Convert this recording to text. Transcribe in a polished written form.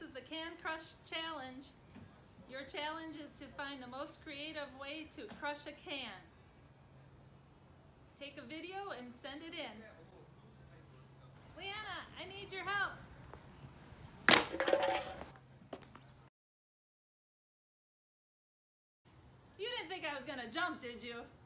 is the Can Crush Challenge. Your challenge is to find the most creative way to crush a can. Take a video and send it in. Leanna, I need your help. You didn't think I was gonna jump, did you?